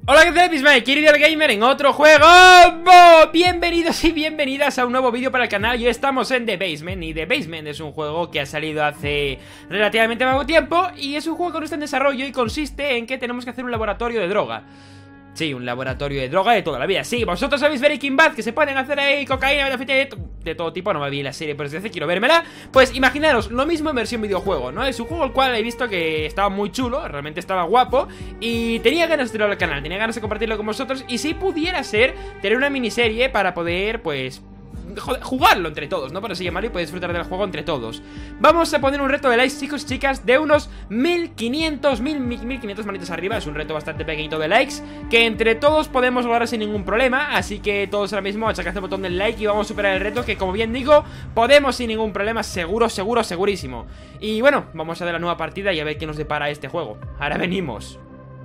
Hola, ¿qué tal? Bismay, querido el gamer, en otro juego. Bienvenidos y bienvenidas a un nuevo vídeo para el canal. Y estamos en The Basement. Y The Basement es un juego que ha salido hace relativamente poco tiempo. Y es un juego que no está en desarrollo y consiste en que tenemos que hacer un laboratorio de droga. Sí, un laboratorio de droga de toda la vida. Sí, vosotros sabéis Breaking Bad, que se pueden hacer ahí cocaína de todo tipo. No me vi la serie, pero desde hace quiero vérmela. Pues imaginaros, lo mismo en versión videojuego, ¿no? Es un juego el cual he visto que estaba muy chulo, realmente estaba guapo. Y tenía ganas de tirarlo al canal, tenía ganas de compartirlo con vosotros. Y si pudiera ser, tener una miniserie para poder, pues... jugarlo entre todos, ¿no? Para así llamarlo, y poder disfrutar del juego entre todos. Vamos a poner un reto de likes, chicos y chicas, de unos 1500 manitos arriba. Es un reto bastante pequeñito de likes que entre todos podemos lograr sin ningún problema. Así que todos ahora mismo achacad el botón del like y vamos a superar el reto, que como bien digo, podemos sin ningún problema, segurísimo. Y bueno, vamos a dar la nueva partida y a ver qué nos depara este juego. Ahora venimos.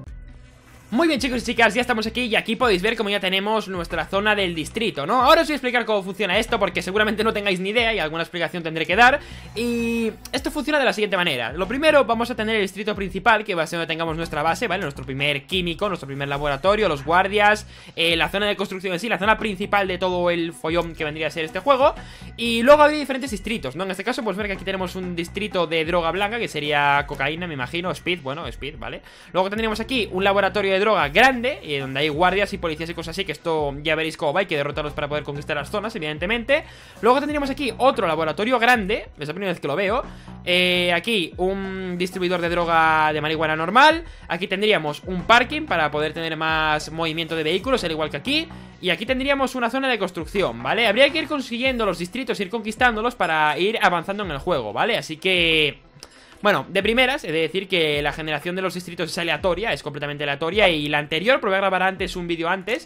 Muy bien, chicos y chicas, ya estamos aquí y aquí podéis ver cómo ya tenemos nuestra zona del distrito, ¿no? Ahora os voy a explicar cómo funciona esto porque seguramente no tengáis ni idea y alguna explicación tendré que dar. Y esto funciona de la siguiente manera. Lo primero, vamos a tener el distrito principal, que va a ser donde tengamos nuestra base, ¿vale? Nuestro primer químico, nuestro primer laboratorio, los guardias, la zona de construcción en sí, la zona principal de todo el follón que vendría a ser este juego. Y luego habría diferentes distritos, ¿no? En este caso, pues ver que aquí tenemos un distrito de droga blanca, que sería cocaína, me imagino, speed, bueno, speed, ¿vale? Luego tendríamos aquí un laboratorio de droga grande, donde hay guardias y policías y cosas así, que esto ya veréis cómo va, hay que derrotarlos para poder conquistar las zonas, evidentemente. Luego tendríamos aquí otro laboratorio grande, es la primera vez que lo veo. Aquí un distribuidor de droga de marihuana normal. Aquí tendríamos un parking para poder tener más movimiento de vehículos, al igual que aquí. Y aquí tendríamos una zona de construcción, ¿vale? Habría que ir consiguiendo los distritos, ir conquistándolos para ir avanzando en el juego, ¿vale? Así que... bueno, de primeras, he de decir que la generación de los distritos es aleatoria, es completamente aleatoria. Y la anterior, probé a grabar antes un vídeo antes.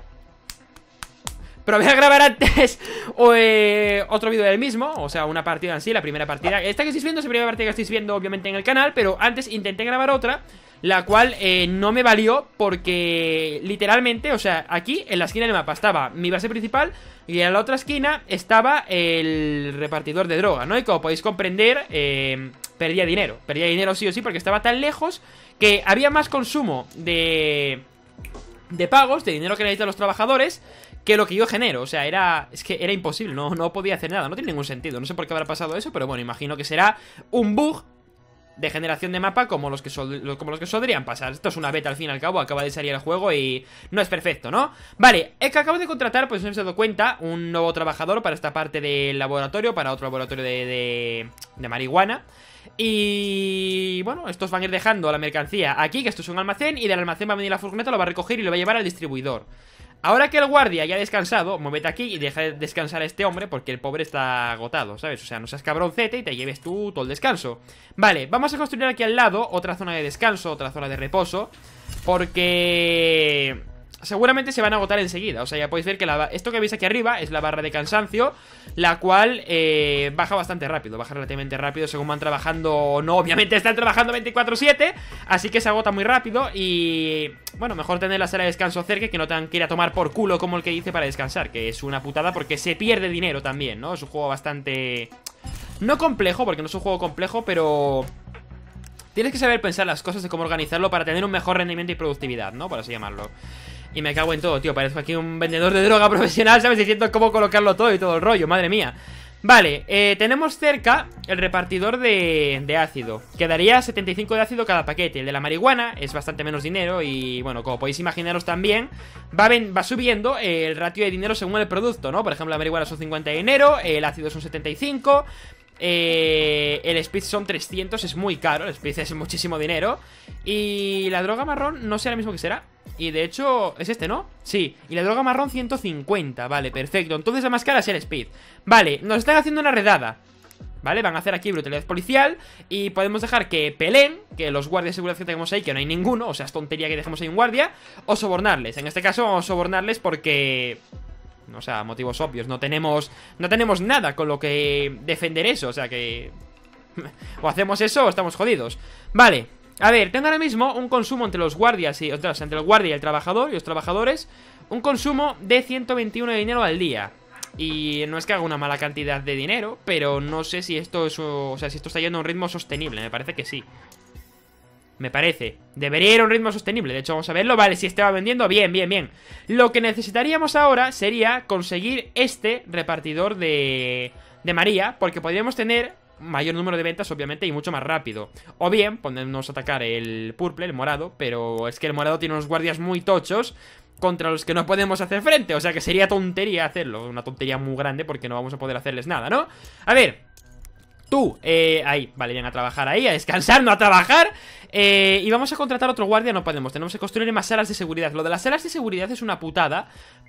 Probé a grabar antes otro vídeo del mismo, o sea, una partida en sí, la primera partida. Esta que estáis viendo es la primera partida que estáis viendo, obviamente, en el canal. Pero antes intenté grabar otra, la cual no me valió porque literalmente, o sea, aquí en la esquina del mapa estaba mi base principal y en la otra esquina estaba el repartidor de droga, ¿no? Y como podéis comprender, perdía dinero sí o sí, porque estaba tan lejos que había más consumo de pagos, de dinero que necesitan los trabajadores, que lo que yo genero. O sea, es que era imposible, no podía hacer nada, no tiene ningún sentido. No sé por qué habrá pasado eso, pero bueno, imagino que será un bug de generación de mapa como los que solían pasar. Esto es una beta al fin y al cabo, acaba de salir el juego y no es perfecto, ¿no? Vale, que acabo de contratar, pues no os he dado cuenta, un nuevo trabajador para esta parte del laboratorio, para otro laboratorio de marihuana. Y bueno, estos van a ir dejando la mercancía aquí, que esto es un almacén, y del almacén va a venir la furgoneta, lo va a recoger y lo va a llevar al distribuidor. Ahora que el guardia ya ha descansado, muévete aquí y deja de descansar a este hombre, porque el pobre está agotado, ¿sabes? O sea, no seas cabroncete y te lleves tú todo el descanso. Vale, vamos a construir aquí al lado otra zona de descanso, otra zona de reposo, porque seguramente se van a agotar enseguida. O sea, ya podéis ver que esto que veis aquí arriba es la barra de cansancio, la cual baja bastante rápido, baja relativamente rápido según van trabajando. No, obviamente están trabajando 24/7, así que se agota muy rápido. Y bueno, mejor tener la sala de descanso cerca, que no tengan que ir a tomar por culo como el que dice para descansar, que es una putada porque se pierde dinero también, ¿no? Es un juego bastante... no complejo, porque no es un juego complejo, pero... tienes que saber pensar las cosas de cómo organizarlo para tener un mejor rendimiento y productividad, ¿no? Por así llamarlo. Y me cago en todo, tío, parezco aquí un vendedor de droga profesional, ¿sabes? Diciendo cómo colocarlo todo y todo el rollo, madre mía. Vale, tenemos cerca el repartidor de ácido, que daría 75 de ácido cada paquete. El de la marihuana es bastante menos dinero y, bueno, como podéis imaginaros también, va subiendo el ratio de dinero según el producto, ¿no? Por ejemplo, la marihuana son 50 de dinero, el ácido son 75... el speed son 300, es muy caro, el speed es muchísimo dinero. Y la droga marrón no sé ahora mismo qué será. Y de hecho, es este, ¿no? Sí, y la droga marrón 150, vale, perfecto. Entonces la más cara es el speed. Vale, nos están haciendo una redada, ¿vale? Van a hacer aquí brutalidad policial. Y podemos dejar que peleen, que los guardias de seguridad que tenemos ahí, que no hay ninguno, o sea, es tontería que dejemos ahí un guardia, o sobornarles. En este caso vamos a sobornarles porque... o sea, motivos obvios, no tenemos nada con lo que defender eso, o sea que... o hacemos eso o estamos jodidos. Vale, a ver, tengo ahora mismo un consumo entre los guardias y... entre el guardia y el trabajador y los trabajadores, un consumo de 121 de dinero al día. Y no es que haga una mala cantidad de dinero, pero no sé si esto es... o sea, si esto está yendo a un ritmo sostenible, me parece que sí. Me parece. Debería ir a un ritmo sostenible. De hecho, vamos a verlo. Vale, si este va vendiendo, bien, bien, bien. Lo que necesitaríamos ahora sería conseguir este repartidor de María, porque podríamos tener mayor número de ventas, obviamente, y mucho más rápido. O bien, ponernos a atacar el purple, el morado. Pero es que el morado tiene unos guardias muy tochos contra los que no podemos hacer frente. O sea que sería tontería hacerlo. Una tontería muy grande porque no vamos a poder hacerles nada, ¿no? A ver, tú, ahí, vale, bien, a trabajar ahí, a descansar, no a trabajar. Y vamos a contratar otro guardia, no podemos. Tenemos que construir más salas de seguridad. Lo de las salas de seguridad es una putada,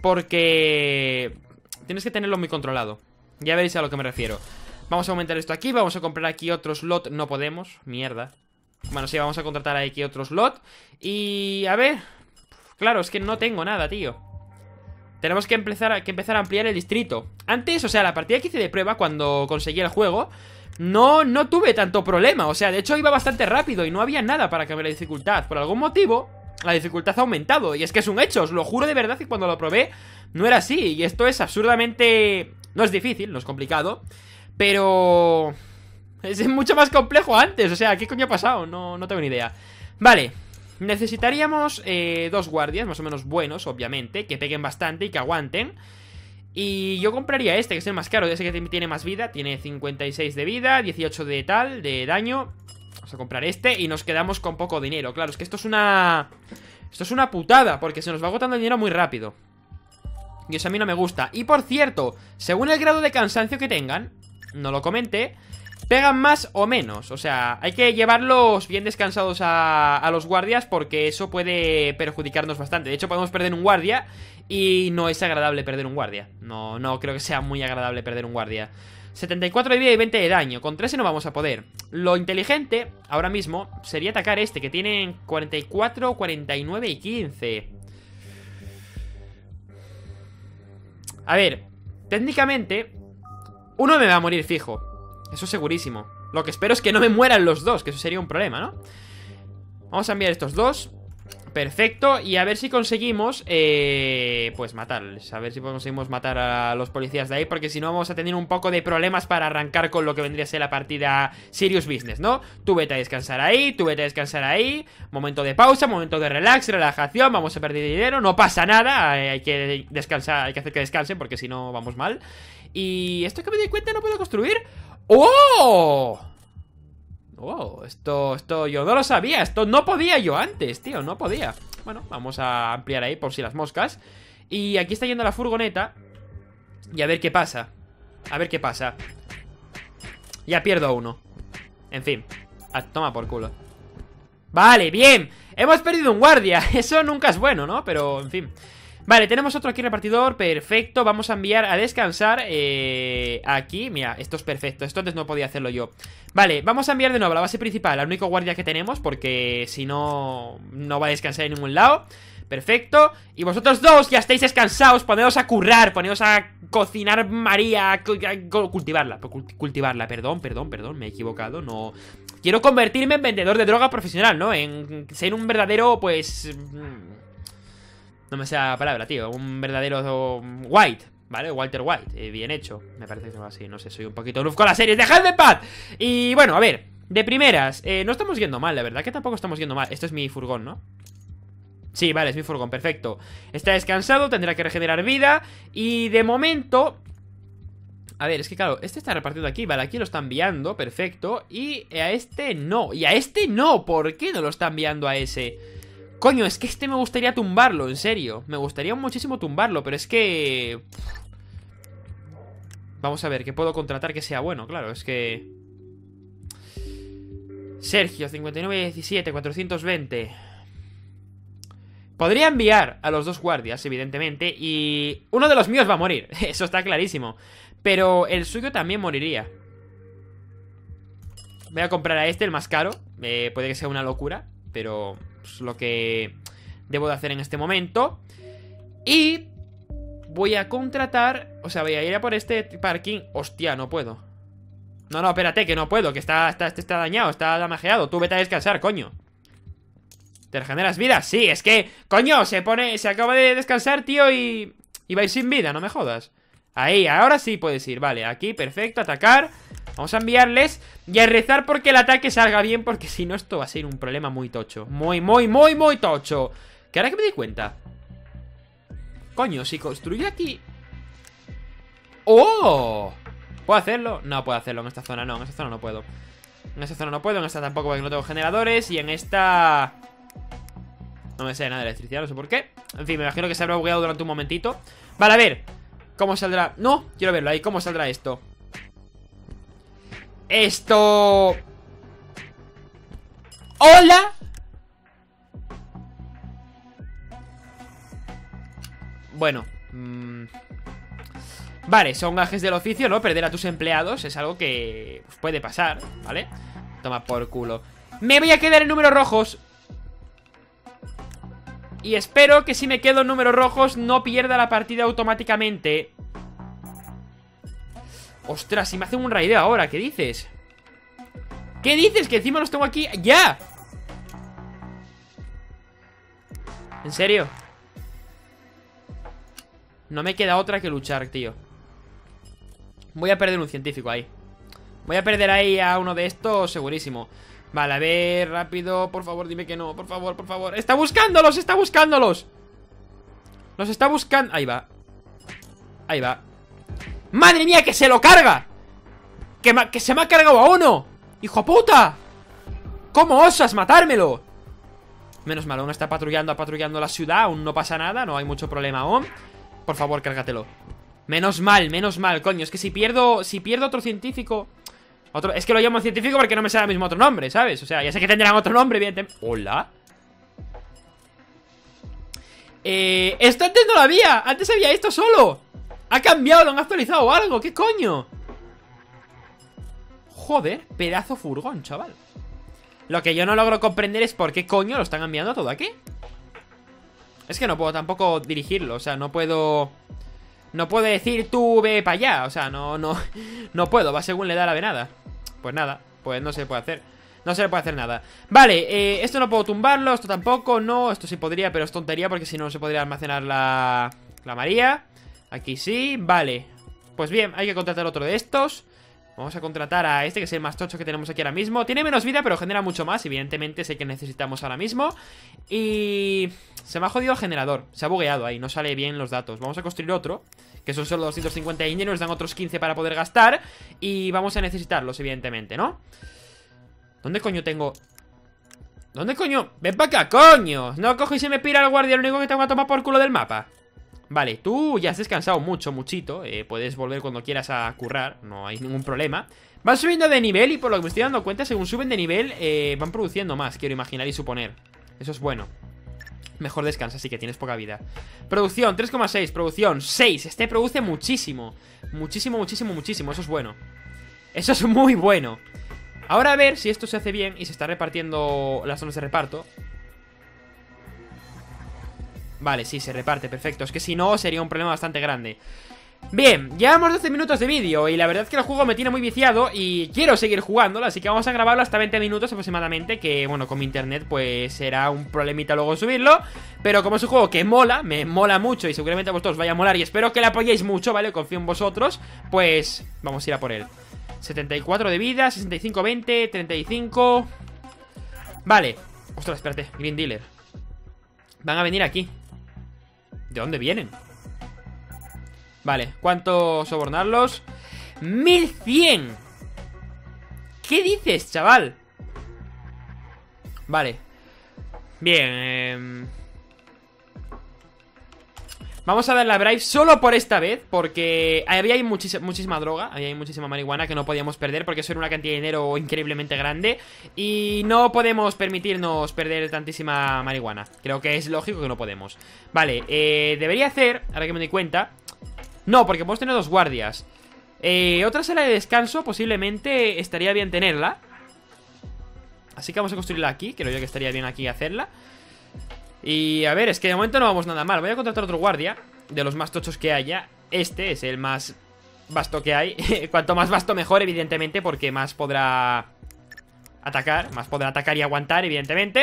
porque tienes que tenerlo muy controlado. Ya veréis a lo que me refiero. Vamos a aumentar esto aquí, vamos a comprar aquí otro slot. No podemos, mierda. Bueno, sí, vamos a contratar aquí otro slot. Y, a ver, claro, es que no tengo nada, tío. Tenemos que empezar a ampliar el distrito. Antes, o sea, la partida que hice de prueba, cuando conseguí el juego, no tuve tanto problema. O sea, de hecho iba bastante rápido y no había nada para cambiar la dificultad. Por algún motivo, la dificultad ha aumentado. Y es que es un hecho, os lo juro de verdad que cuando lo probé no era así. Y esto es absurdamente... No es difícil, no es complicado, pero... es mucho más complejo antes. O sea, ¿qué coño ha pasado? No tengo ni idea. Vale, necesitaríamos dos guardias más o menos buenos, obviamente, que peguen bastante y que aguanten. Y yo compraría este, que es el más caro, ese que tiene más vida. Tiene 56 de vida, 18 de tal, de daño. Vamos a comprar este y nos quedamos con poco dinero. Claro, es que esto es una... esto es una putada, porque se nos va agotando el dinero muy rápido. Y eso a mí no me gusta. Y por cierto, según el grado de cansancio que tengan, no lo comenté, pegan más o menos. O sea, hay que llevarlos bien descansados a los guardias, porque eso puede perjudicarnos bastante. De hecho, podemos perder un guardia y no es agradable perder un guardia. No creo que sea muy agradable perder un guardia. 74 de vida y 20 de daño. Contra ese no vamos a poder. Lo inteligente, ahora mismo, sería atacar este, que tiene 44, 49 y 15. A ver, técnicamente uno me va a morir fijo, eso segurísimo. Lo que espero es que no me mueran los dos, que eso sería un problema, ¿no? Vamos a enviar estos dos. Perfecto, y a ver si conseguimos pues matarles. A ver si conseguimos matar a los policías de ahí, porque si no vamos a tener un poco de problemas para arrancar con lo que vendría a ser la partida Serious Business, ¿no? Tú vete a descansar ahí, tú vete a descansar ahí. Momento de pausa, momento de relax, relajación. Vamos a perder dinero, no pasa nada. Hay que descansar, hay que hacer que descansen, porque si no vamos mal. Y esto que me di cuenta no puedo construir. ¡Oh! Oh, esto yo no lo sabía. Esto no podía yo antes, tío, no podía. Bueno, vamos a ampliar ahí por si las moscas. Y aquí está yendo la furgoneta. Y a ver qué pasa. A ver qué pasa. Ya pierdo uno. En fin, toma por culo. Vale, bien. Hemos perdido un guardia. Eso nunca es bueno, ¿no? Pero, en fin. Vale, tenemos otro aquí repartidor, perfecto. Vamos a enviar a descansar aquí, mira, esto es perfecto. Esto antes no podía hacerlo yo. Vale, vamos a enviar de nuevo a la base principal al único guardia que tenemos, porque si no, no va a descansar en ningún lado. Perfecto, y vosotros dos ya estáis descansados. Poneos a currar, poneos a cocinar María, cultivarla. Cultivarla, perdón, me he equivocado. No, quiero convertirme en vendedor de droga profesional, ¿no? En ser un verdadero, pues... no me sé la palabra, tío. Un verdadero White, ¿vale? Walter White, bien hecho. Me parece que es así, no sé, soy un poquito noob con las series. ¡Dejadme en paz! Y bueno, a ver, de primeras, no estamos yendo mal, la verdad que tampoco estamos yendo mal. Esto es mi furgón, ¿no? Sí, vale, es mi furgón, perfecto. Está descansado, tendrá que regenerar vida. Y de momento... a ver, es que claro, este está repartido aquí, vale, aquí lo está enviando, perfecto. Y a este no, y a este no. ¿Por qué no lo está enviando a ese? Coño, es que este me gustaría tumbarlo, en serio. Me gustaría muchísimo tumbarlo, pero es que... vamos a ver, ¿qué puedo contratar que sea bueno? Claro, es que... Sergio, 59-17, 420. Podría enviar a los dos guardias, evidentemente, y... uno de los míos va a morir, eso está clarísimo. Pero el suyo también moriría. Voy a comprar a este, el más caro. Puede que sea una locura, pero... es lo que debo de hacer en este momento. Y voy a contratar... o sea, voy a ir a por este parking. Hostia, no puedo. No, espérate, que no puedo. Que está dañado, está damajeado. Tú vete a descansar, coño. ¿Te regeneras vida? Sí, es que... coño, se acaba de descansar, tío, y va a ir sin vida, no me jodas. Ahí, ahora sí puedes ir, vale, aquí, perfecto, atacar. Vamos a enviarles y a rezar porque el ataque salga bien, porque si no esto va a ser un problema muy tocho. Muy tocho. Que ahora que me di cuenta, coño, si construyo aquí... ¡Oh! ¿Puedo hacerlo? No puedo hacerlo en esta zona, no, en esta zona no puedo. En esta zona no puedo, en esta tampoco porque no tengo generadores. Y en esta... no me sé nada de electricidad, no sé por qué. En fin, me imagino que se habrá bugueado durante un momentito. Vale, a ver, ¿cómo saldrá? No, quiero verlo ahí, ¿cómo saldrá esto? Esto... ¡Hola! Bueno, vale, son gajes del oficio, ¿no? Perder a tus empleados es algo que puede pasar, ¿vale? Toma por culo. Me voy a quedar en números rojos. Y espero que si me quedo en números rojos no pierda la partida automáticamente. Ostras, si me hacen un raideo ahora, ¿qué dices? ¿Qué dices? Que encima los tengo aquí. ¡Ya! ¿En serio? No me queda otra que luchar, tío. Voy a perder un científico ahí. Voy a perder ahí a uno de estos, segurísimo. Vale, a ver, rápido, por favor, dime que no, por favor, por favor. ¡Está buscándolos, está buscándolos! Los está buscando, ahí va. Ahí va. ¡Madre mía, que se lo carga! ¡Que se me ha cargado a uno! ¡Hijo puta! ¿Cómo osas matármelo? Menos mal, aún está patrullando la ciudad. Aún no pasa nada, no hay mucho problema aún. Por favor, cárgatelo. Menos mal, coño. Es que si pierdo otro científico... Es que lo llamo científico porque no me sale el mismo otro nombre, ¿sabes? O sea, ya sé que tendrán otro nombre, evidentemente. ¿Hola? Esto antes no lo había. Antes había esto solo. Ha cambiado, lo han actualizado o algo. ¿Qué coño? Joder, pedazo furgón, chaval. Lo que yo no logro comprender es por qué coño lo están enviando todo aquí. Es que no puedo tampoco dirigirlo. O sea, no puedo... no puedo decir tú ve para allá. O sea, no puedo, va según le da la venada. Pues nada, pues no se puede hacer. No se le puede hacer nada. Vale, esto no puedo tumbarlo, esto tampoco, no. Esto sí podría, pero es tontería porque si no se podría almacenar la María. Aquí sí, vale. Pues bien, hay que contratar otro de estos. Vamos a contratar a este, que es el más tocho que tenemos aquí ahora mismo. Tiene menos vida, pero genera mucho más. Evidentemente sé que necesitamos ahora mismo. Y... se me ha jodido el generador. Se ha bugueado ahí, no sale bien los datos. Vamos a construir otro, que son solo 250 y nos dan otros 15 para poder gastar. Y vamos a necesitarlos, evidentemente, ¿no? ¿Dónde coño tengo...? ¿Dónde coño? ¡Ven para acá, coño! No cojo y se me pira el guardia, lo único que tengo que tomar por culo del mapa. Vale, tú ya has descansado muchito. Puedes volver cuando quieras a currar, no hay ningún problema. Van subiendo de nivel y por lo que me estoy dando cuenta, según suben de nivel, van produciendo más, quiero imaginar y suponer. Eso es bueno. Mejor descansa, así que tienes poca vida. Producción, 3,6, producción 6, este produce muchísimo. Muchísimo, eso es bueno. Eso es muy bueno. Ahora a ver si esto se hace bien y se está repartiendo las zonas de reparto. Vale, sí, se reparte, perfecto. Es que si no, sería un problema bastante grande. Bien, llevamos 12 minutos de vídeo y la verdad es que el juego me tiene muy viciado y quiero seguir jugándolo, así que vamos a grabarlo hasta 20 minutos aproximadamente, que bueno, con mi internet pues será un problemita luego subirlo, pero como es un juego que mola, me mola mucho y seguramente a vosotros vaya a molar y espero que le apoyéis mucho, ¿vale? Confío en vosotros, pues vamos a ir a por él. 74 de vida, 65, 20, 35... Vale, ostras, espérate, Green Dealer. Van a venir aquí. ¿De dónde vienen? Vale, ¿cuánto sobornarlos? 1100. ¿Qué dices, chaval? Vale. Bien, vamos a dar la bribe solo por esta vez, porque había muchísima droga, había muchísima marihuana que no podíamos perder, porque eso era una cantidad de dinero increíblemente grande y no podemos permitirnos perder tantísima marihuana. Creo que es lógico que no podemos. Vale, debería hacer, ahora que me doy cuenta... No, porque podemos tener dos guardias. Otra sala de descanso posiblemente estaría bien tenerla. Así que vamos a construirla aquí, creo yo que estaría bien aquí hacerla. Y a ver, es que de momento no vamos nada mal. Voy a contratar otro guardia, de los más tochos que haya. Este es el más vasto que hay. Cuanto más vasto mejor, evidentemente, porque más podrá atacar y aguantar, evidentemente.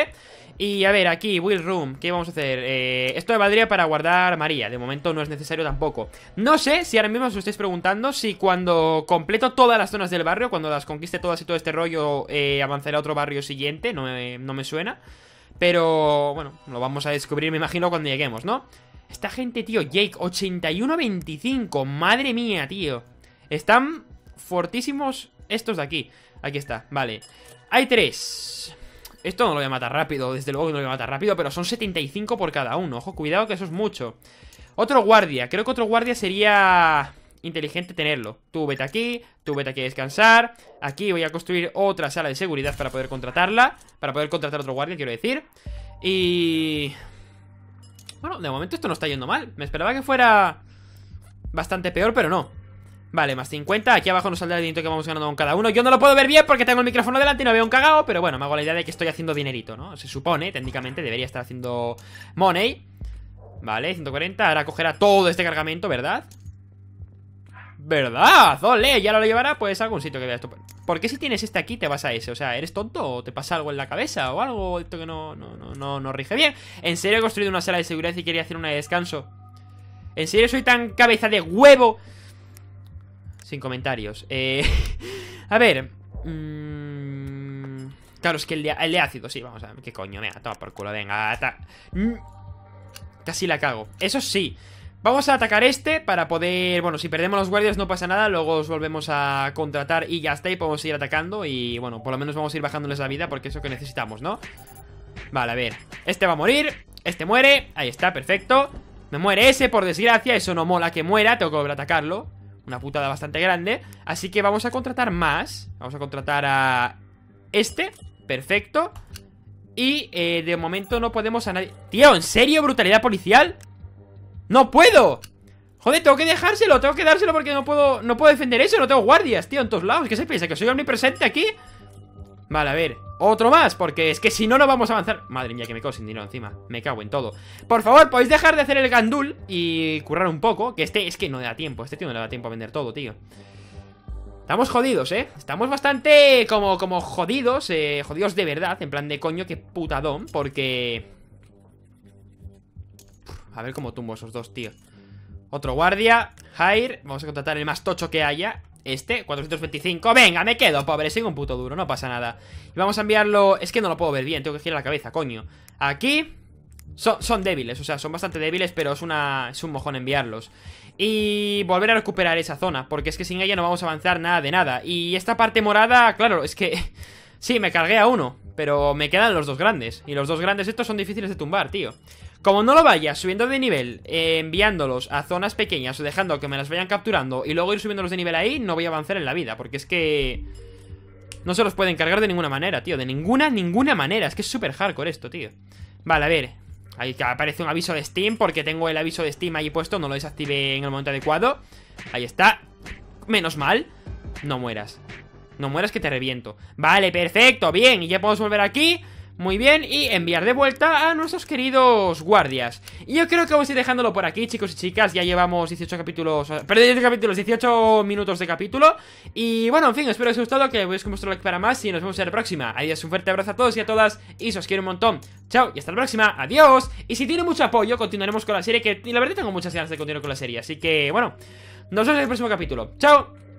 Y a ver, aquí, Will Room, ¿qué vamos a hacer? Esto me valdría para guardar María. De momento no es necesario tampoco. No sé si ahora mismo os estáis preguntando si cuando completo todas las zonas del barrio, cuando las conquiste todas y todo este rollo, avanzaré a otro barrio siguiente. No me suena. Pero, bueno, lo vamos a descubrir, me imagino, cuando lleguemos, ¿no? Esta gente, tío, Jake, 81-25. Madre mía, tío. Están fortísimos estos de aquí. Aquí está, vale. Hay 3. Esto no lo voy a matar rápido, desde luego que no lo voy a matar rápido, pero son 75 por cada uno. Ojo, cuidado que eso es mucho. Otro guardia, creo que otro guardia sería inteligente tenerlo. Tú vete aquí a descansar. Aquí voy a construir otra sala de seguridad para poder contratarla. Para poder contratar otro guardia, quiero decir. Y... bueno, de momento esto no está yendo mal. Me esperaba que fuera bastante peor, pero no. Vale, más 50, aquí abajo nos saldrá el dinero que vamos ganando con cada uno. Yo no lo puedo ver bien porque tengo el micrófono delante y no veo un cagao, pero bueno, me hago la idea de que estoy haciendo dinerito, ¿no? Se supone, técnicamente, debería estar haciendo money. Vale, 140, ahora cogerá todo este cargamento, ¿verdad? ¿Verdad? ¡Ole! Ya lo llevará pues a algún sitio que vea esto. ¿Por qué si tienes este aquí te vas a ese? O sea, ¿eres tonto o te pasa algo en la cabeza o algo esto que no rige bien? ¿En serio he construido una sala de seguridad y quería hacer una de descanso? ¿En serio soy tan cabeza de huevo? Sin comentarios. A ver. Claro, es que el de ácido, sí, vamos a ver. ¿Qué coño? Venga, toma por culo, venga. Casi la cago. Eso sí. Vamos a atacar este para poder... bueno, si perdemos los guardias no pasa nada. Luego os volvemos a contratar y ya está. Y podemos seguir atacando. Y bueno, por lo menos vamos a ir bajándoles la vida porque es lo que necesitamos, ¿no? Vale, a ver. Este va a morir. Este muere. Ahí está, perfecto. Me muere ese, por desgracia. Eso no mola que muera. Tengo que volver a atacarlo. Una putada bastante grande. Así que vamos a contratar más. Vamos a contratar a este. Perfecto. Y de momento no podemos a nadie. Tío, ¿en serio? ¿Brutalidad policial? ¡No puedo! Joder, tengo que dejárselo, tengo que dárselo porque no puedo defender eso. No tengo guardias, tío, en todos lados. ¿Qué se piensa? ¿Que soy omnipresente aquí? Vale, a ver, otro más, porque es que si no, no vamos a avanzar. Madre mía, que me quedo sin dinero encima. Me cago en todo. Por favor, podéis dejar de hacer el gandul y currar un poco. Que es que no le da tiempo, este tío no le da tiempo a vender todo, tío. Estamos jodidos, estamos bastante como jodidos, jodidos de verdad. En plan de coño, que putadón, porque... a ver cómo tumbo esos dos, tío. Otro guardia, hire. Vamos a contratar el más tocho que haya. Este, 425, venga, me quedo, pobre, sigo un puto duro, no pasa nada. Y vamos a enviarlo, es que no lo puedo ver bien, tengo que girar la cabeza, coño. Aquí, son débiles, o sea, son bastante débiles, pero es un mojón enviarlos. Y volver a recuperar esa zona, porque es que sin ella no vamos a avanzar nada de nada. Y esta parte morada, claro, es que... sí, me cargué a uno, pero me quedan los dos grandes. Y los dos grandes estos son difíciles de tumbar, tío. Como no lo vaya subiendo de nivel, enviándolos a zonas pequeñas o dejando que me las vayan capturando y luego ir subiéndolos de nivel ahí, no voy a avanzar en la vida, porque es que... no se los pueden cargar de ninguna manera, tío. De ninguna manera. Es que es súper hardcore esto, tío. Vale, a ver. Ahí aparece un aviso de Steam, porque tengo el aviso de Steam ahí puesto. No lo desactivé en el momento adecuado. Ahí está. Menos mal. No mueras. No mueras que te reviento. Vale, perfecto, bien. Y ya podemos volver aquí. Muy bien, y enviar de vuelta a nuestros queridos guardias. Y yo creo que vamos a ir dejándolo por aquí, chicos y chicas. Ya llevamos 18 capítulos, perdón, 18 capítulos, 18 minutos de capítulo. Y bueno, en fin, espero que os haya gustado, que veáis con vuestro like para más. Y nos vemos en la próxima. Adiós, un fuerte abrazo a todos y a todas. Y os quiero un montón. Chao, y hasta la próxima, adiós. Y si tiene mucho apoyo, continuaremos con la serie, que la verdad tengo muchas ganas de continuar con la serie. Así que, bueno, nos vemos en el próximo capítulo. Chao.